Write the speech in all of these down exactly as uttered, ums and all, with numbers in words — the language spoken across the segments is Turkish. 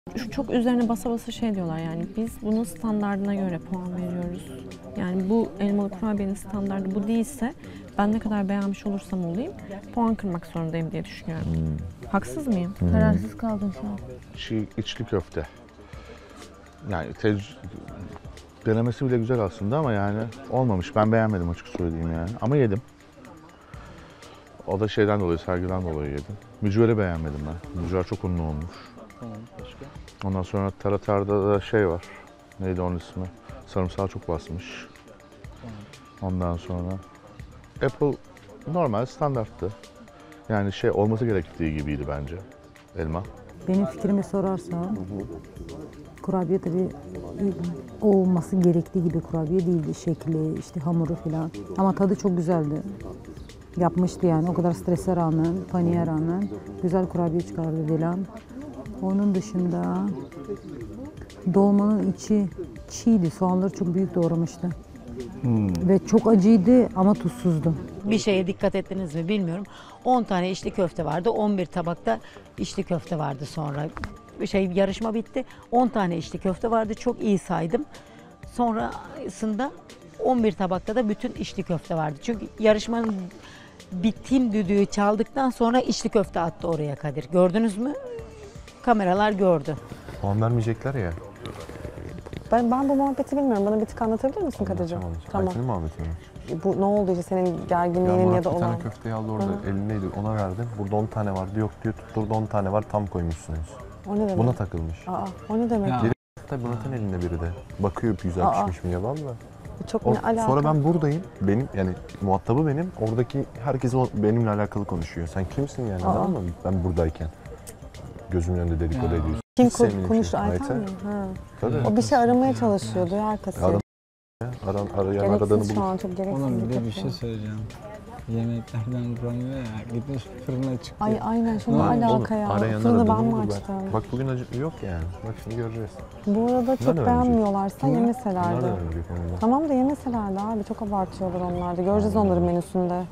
Şu çok üzerine basa basa şey diyorlar yani biz bunun standardına göre puan veriyoruz. Yani bu elmalı kurabiyenin standardı bu değilse ben ne kadar beğenmiş olursam olayım puan kırmak zorundayım diye düşünüyorum. Hmm. Haksız mıyım? Hmm. Kararsız kaldım şu an. Çiğ içli köfte. Yani denemesi bile güzel aslında ama yani olmamış. Ben beğenmedim açık söyleyeyim yani. Ama yedim. O da şeyden dolayı, sergiden dolayı yedim. Mücveri beğenmedim ben. Mücver çok unlu olmuş. Tamam, başka? Ondan sonra taratarda da şey var. Neydi onun ismi? Sarımsağı çok basmış. Tamam. Ondan sonra Apple normal, standarttı. Yani şey olması gerektiği gibiydi bence. Elma. Benim fikrimi sorarsan, kurabiye tabii olması gerektiği gibi kurabiye değildi. Şekli, işte hamuru falan. Ama tadı çok güzeldi. Yapmıştı yani. O kadar strese rağmen, paniğe rağmen güzel kurabiye çıkardı Dilan. Onun dışında dolmanın içi çiğdi. Soğanları çok büyük doğramıştı. Hmm. Ve çok acıydı ama tuzsuzdu. Bir şeye dikkat ettiniz mi bilmiyorum. on tane içli köfte vardı. on bir tabakta içli köfte vardı sonra. Şey yarışma bitti. on tane içli köfte vardı. Çok iyi saydım. Sonrasında on bir tabakta da bütün içli köfte vardı. Çünkü yarışmanın bittiğim düdüğü çaldıktan sonra içli köfte attı oraya Kadir. Gördünüz mü? Kameralar gördü. Puan vermeyecekler ya. Ben, ben bu muhabbeti bilmiyorum. Bana bir tık anlatabilir misin Kadir'cim? Tamam. Ayten'in muhabbeti mi? Bu ne oldu işte senin gerginliğinin ya, ya da olan? Bir olan? tane köfteyi aldı orada Hı. elindeydi ona verdi. Burada on tane vardı yok diyor tutturdu on tane var tam koymuşsunuz. O ne demek? Buna takılmış. Aa, o ne demek? Geri tabii Murat'ın elinde biri de. Bakıyor güzel Aa. pişmiş mi diye valla. Çok o, ne alaka? Sonra ben buradayım. Benim yani muhatabı benim. Oradaki herkes benimle alakalı konuşuyor. Sen kimsin yani? Anladın mı? Ben buradayken. Gözümün önünde dedikodu ediyorsun. Kim ko- konuştu? Ayten mi? Ha. Tabii. O bir şey aramaya çalışıyor. Duyar kasıyor. Aram Aran, arayan aradığını gereksiz bulur. şu an çok gereksiz. Oğlum bir de bir şey söyleyeceğim. Yemeklerden duramıyor ya. Gitmiş fırına çıktı. Ay aynen şu ne alaka ya. Arayan Fırını ben mi bulur açtım? Ben. Bak bugün acı yok yani. Bak şimdi göreceğiz. Bu arada çok Bunlar beğenmiyorlarsa Bunlar yemeselerdi. Tamam da yemeselerdi abi. Çok abartıyorlar onlar da. Göreceğiz onların menüsünde.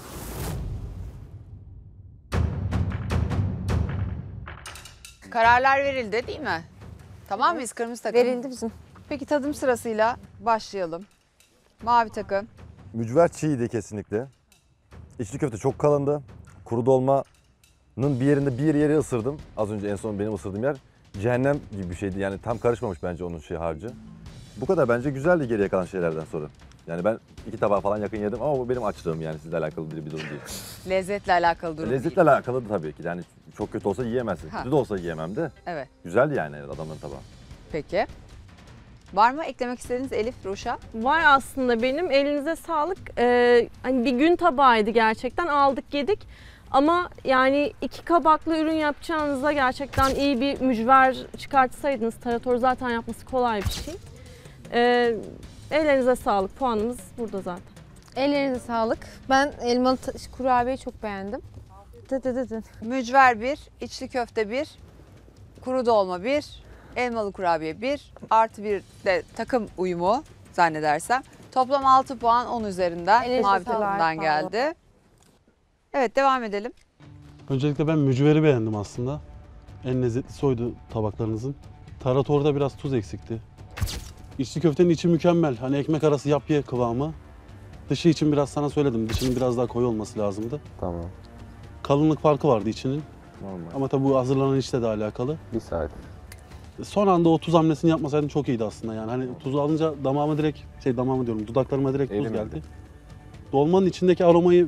Kararlar verildi değil mi? Tamam mıyız kırmızı takım? Verildi bizim. Peki tadım sırasıyla başlayalım. Mavi takım. Mücver çiğdi kesinlikle. İçli köfte çok kalındı. Kuru dolmanın bir yerinde bir yeri ısırdım. Az önce en son benim ısırdığım yer. Cehennem gibi bir şeydi yani tam karışmamış bence onun şey harcı. Bu kadar bence güzeldi geriye kalan şeylerden sonra. Yani ben iki tabağa falan yakın yedim ama bu benim açlığım yani sizle alakalı bir, bir durum değil. Lezzetle alakalı durum Lezzetle değil. alakalı da tabii ki yani çok kötü olsa yiyemezsin. Ha. Kötü de olsa yiyemem de. Evet. Güzeldi yani adamların tabağı. Peki. Var mı eklemek istediğiniz Elif, Ruşa? Var aslında benim. Elinize sağlık. Ee, hani bir gün tabağıydı gerçekten. Aldık yedik. Ama yani iki kabaklı ürün yapacağınızda gerçekten iyi bir mücver çıkartsaydınız. Tarator zaten yapması kolay bir şey. Ee, ellerinize sağlık. Puanımız burada zaten. Ellerinize sağlık. Ben elmalı kurabiyeyi çok beğendim. Dı dı dı dı. Mücver bir, içli köfte bir, kuru dolma bir, elmalı kurabiye bir, artı bir de takım uyumu zannedersem. Toplam altı puan on üzerinden Ellerinize mavi sağlık. takımdan geldi. Evet devam edelim. Öncelikle ben mücveri beğendim aslında. En lezzetlisi oydu tabaklarınızın. Taratorda biraz tuz eksikti. İçli köftenin içi mükemmel. Hani ekmek arası yap ye kıvamı. Dışı için biraz sana söyledim. Dışının biraz daha koyu olması lazımdı. Tamam. Kalınlık farkı vardı içinin. Normal. Ama tabii bu hazırlanan işle de alakalı. Bir saat. Son anda o tuz hamlesini yapmasaydın çok iyiydi aslında yani. Hani tuzu alınca damağıma direkt, şey damağıma diyorum, dudaklarıma direkt tuz Elim geldi. mi? Dolmanın içindeki aromayı,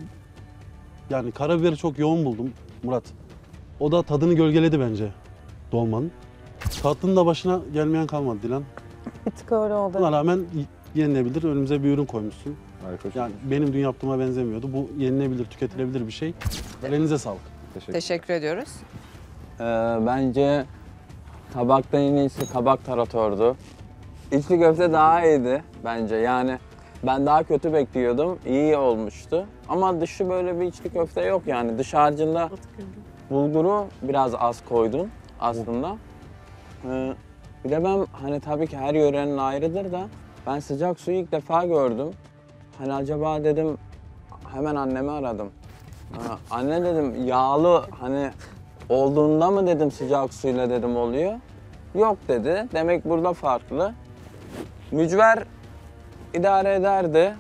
yani karabiberi çok yoğun buldum Murat. O da tadını gölgeledi bence dolmanın. Tatlının da başına gelmeyen kalmadı Dilan. Bir tık öyle oldu. Buna rağmen yenilebilir, önümüze bir ürün koymuşsun. Harika. Yani benim dün yaptığıma benzemiyordu. Bu yenilebilir, tüketilebilir bir şey. Elinize sağlık. Teşekkür, Teşekkür ediyoruz. Ee, bence tabakta en iyisi kabak taratordu. İçli köfte daha iyiydi bence yani. Ben daha kötü bekliyordum. İyi olmuştu. Ama dışı böyle bir içli köfte yok yani. Dış harcında bulguru biraz az koydun aslında. Ee, bir de ben hani tabii ki her yörenin ayrıdır da ben sıcak suyu ilk defa gördüm. Hani acaba dedim hemen annemi aradım. Ha, anne dedim yağlı hani olduğunda mı dedim sıcak suyla dedim oluyor. yok dedi. Demek burada farklı. Mücver idare ederdi.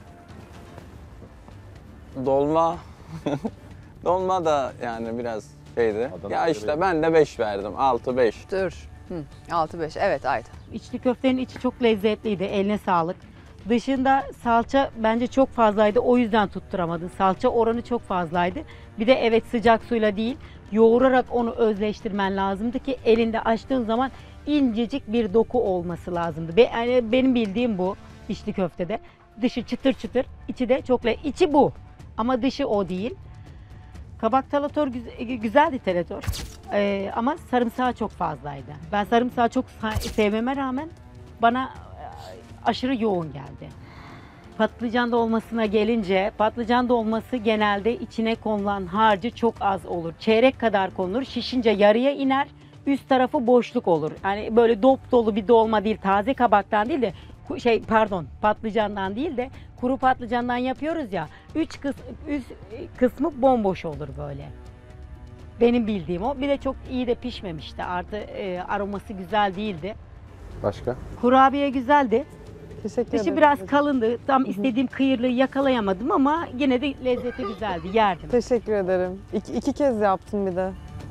Dolma dolma da yani biraz şeydi. Adana ya işte göre- ben de beş verdim. altı beş. Dur. Hı. altı beş. Evet Ayda. İçli köftenin içi çok lezzetliydi. Eline sağlık. Dışında salça bence çok fazlaydı. O yüzden tutturamadın. Salça oranı çok fazlaydı. Bir de evet sıcak suyla değil, yoğurarak onu özleştirmen lazımdı ki elinde açtığın zaman incecik bir doku olması lazımdı. Be, yani benim bildiğim bu içli köftede. Dışı çıtır çıtır, içi de çok le içi bu. Ama dışı o değil. Kabak talator güz- güzeldi talator. Ee, ama sarımsağı çok fazlaydı. Ben sarımsağı çok sa- sevmeme rağmen bana e, aşırı yoğun geldi. Patlıcan dolmasına gelince, patlıcan dolması genelde içine konulan harcı çok az olur. Çeyrek kadar konulur, şişince yarıya iner, üst tarafı boşluk olur. Yani böyle dop dolu bir dolma değil, taze kabaktan değil de ku- şey pardon patlıcandan değil de kuru patlıcandan yapıyoruz ya. Üç kıs, üst kısmı bomboş olur böyle. Benim bildiğim o. Bir de çok iyi de pişmemişti. Artı e, aroması güzel değildi. Başka? Kurabiye güzeldi. Teşekkür Dışı ederim. biraz kalındı. Tam istediğim kıyırlığı yakalayamadım ama yine de lezzeti güzeldi. Yerdim. Teşekkür ederim. İki, iki kez yaptım bir de.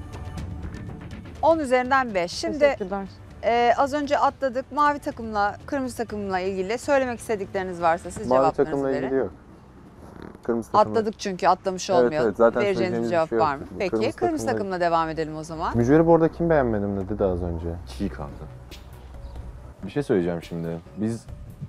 on üzerinden beş. Şimdi Teşekkürler. e, az önce atladık. Mavi takımla kırmızı takımla ilgili söylemek istedikleriniz varsa siz Mavi cevaplarınızı takımla verin. ilgili yok. Kırmızı takımla. Atladık çünkü atlamış Evet, olmayalım. evet, zaten Vereceğiniz söyleyeceğimiz cevap bir şey var yok. mı? Peki Kırmızı kırmızı, takımla- takımla devam edelim o zaman. Mücveri bu arada kim beğenmedim dedi de az önce. Çiğ kaldı. Bir şey söyleyeceğim şimdi. Biz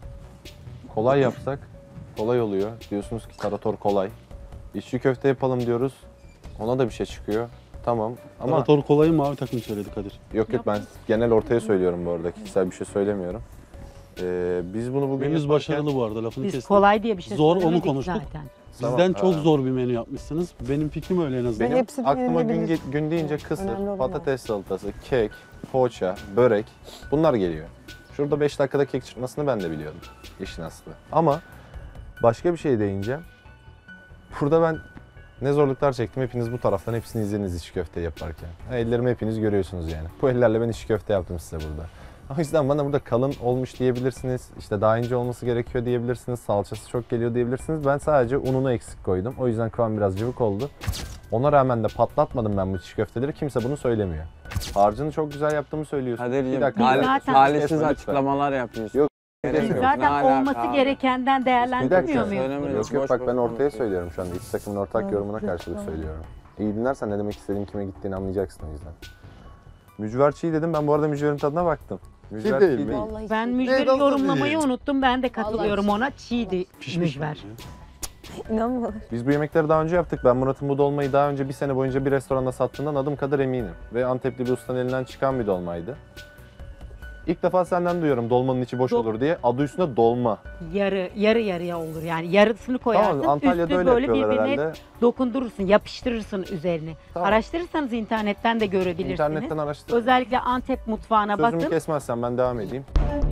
kolay yapsak kolay oluyor. Diyorsunuz ki tarator kolay. İçli köfte yapalım diyoruz. Ona da bir şey çıkıyor. Tamam ama Tarator kolayı mavi takım söyledi Kadir. yok yok ben genel ortaya söylüyorum bu arada. Kişisel bir şey söylemiyorum. Ee, biz bunu bugün Menüz yaparken- başarılı bu arada lafını Biz kestim. kolay diye bir şey Zor, onu söylemedik konuştuk. zaten. Sizden Tamam, çok ha. zor bir menü yapmışsınız. Benim fikrim öyle en azından. Benim hepsi aklıma gün, beğenilebilir. ge- gün deyince kısır, Önemli olan o. patates salatası, kek, poğaça, börek bunlar geliyor. Şurada beş dakikada kek çıkmasını ben de biliyordum işin aslı. Ama başka bir şey deyince burada ben ne zorluklar çektim hepiniz bu taraftan hepsini izlediniz içi köfte yaparken. Ha, ellerimi hepiniz görüyorsunuz yani. Bu ellerle ben içi köfte yaptım size burada. O yüzden bana burada kalın olmuş diyebilirsiniz. İşte daha ince olması gerekiyor diyebilirsiniz. Salçası çok geliyor diyebilirsiniz. Ben sadece ununu eksik koydum. O yüzden kıvam biraz cıvık oldu. Ona rağmen de patlatmadım ben bu içi köfteleri. Kimse bunu söylemiyor. Harcını çok güzel yaptığımı söylüyorsun. Kadir'ciğim Bir dakika. Biz tali- zaten- talihsiz Kesme lütfen. açıklamalar yapıyorsun. Yok, Gerek Biz yok. zaten Ne alaka olması abi? gerekenden Bir değerlendirmiyor dakika. muyuz? Söylemedim. Yok yok Boş bak boş ben ortaya konuşuyor. söylüyorum şu anda. İki takımın ortak yorumuna karşılık söylüyorum. İyi dinlersen ne demek istediğim kime gittiğini anlayacaksın o yüzden. Mücver çiğ dedim. Ben bu arada mücverin tadına baktım. Mücver değil çiğ mi? Vallahi Ben hiç- mücveri nasıl yorumlamayı değil? unuttum. Ben de katılıyorum ona. Çiğdi Pişmiş mücver. bence. İnanmıyorum. Biz bu yemekleri daha önce yaptık. Ben Murat'ın bu dolmayı daha önce bir sene boyunca bir restoranda sattığından adım kadar eminim. Ve Antepli bir ustanın elinden çıkan bir dolmaydı. İlk defa senden duyuyorum dolmanın içi boş Dol- olur diye. Adı üstünde dolma. Yarı yarı yarıya olur yani. Yarısını koyarsın. Tamam Antalya'da üstü öyle böyle yapıyorlar birbirine herhalde. dokundurursun, yapıştırırsın üzerini. Tamam. Araştırırsanız internetten de görebilirsiniz. İnternetten araştır. Özellikle Antep mutfağına Sözümü bakın. kesmezsen ben devam edeyim.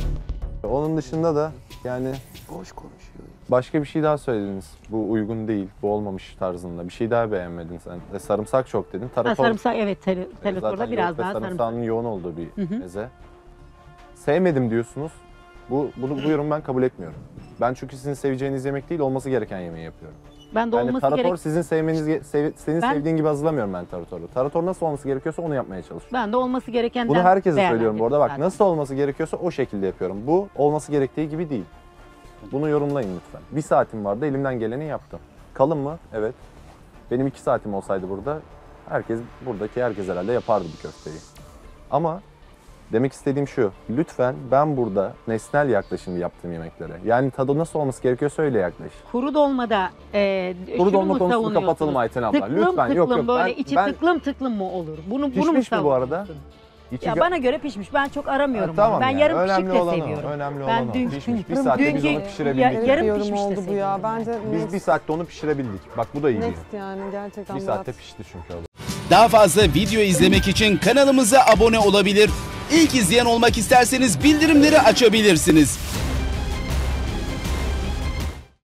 Onun dışında da yani Boş konuşuyor. başka bir şey daha söylediniz. Bu uygun değil, bu olmamış tarzında. Bir şey daha beğenmedin sen. E, sarımsak çok dedin. Ha, Tarator, sarımsak evet tel- e, telefonda zaten biraz yoğurt ve daha sarımsak. sarımsağının yoğun olduğu bir Hı hı. meze. Sevmedim diyorsunuz. Bu, bunu, bu yorumu ben kabul etmiyorum. Ben çünkü sizin seveceğiniz yemek değil, olması gereken yemeği yapıyorum. Ben de Yani olması tarator gerek. sizin sevmeniz, ge- sev- senin Ben- sevdiğin gibi hazırlamıyorum ben taratoru. Tarator nasıl olması gerekiyorsa onu yapmaya çalışıyorum. Ben de olması gerekenden Bunu herkese söylüyorum bu arada. Bak değerlendirdim nasıl olması gerekiyorsa o şekilde yapıyorum. Bu olması gerektiği gibi değil. Bunu yorumlayın lütfen. Bir saatim vardı, elimden geleni yaptım. Kalın mı? Evet. Benim iki saatim olsaydı burada, herkes buradaki herkes herhalde yapardı bu köfteyi. Ama demek istediğim şu, lütfen ben burada nesnel yaklaşım yaptığım yemeklere. Yani tadı nasıl olması gerekiyorsa öyle yaklaş. zaten. Kuru dolmada e, Kuru şunu dolma mu konusunu savunuyorsunuz? kapatalım Ayten abla. Tıklım Lütfen tıklım yok yok. böyle Ben, içi ben tıklım tıklım mı olur? Bunu bunu mu Pişmiş mi bu arada? savunuyorsun? içi Ya gö- bana göre pişmiş. Ben çok aramıyorum. Ha, tamam onu. Ben yani. yarım Önemli pişik de olan o, seviyorum. önemli Ben olan o. dün- Pişmiş. Bir saatte biz dünkü- onu pişirebildik. ya- yani. yarım yorum pişmiş de oldu bu ya. seviyorum. Bence Biz net, bir saatte onu pişirebildik. Bak bu da iyi. net yani gerçekten. Bir Murat. saatte pişti çünkü o. Daha fazla video izlemek için kanalımıza abone olabilir. İlk izleyen olmak isterseniz bildirimleri açabilirsiniz.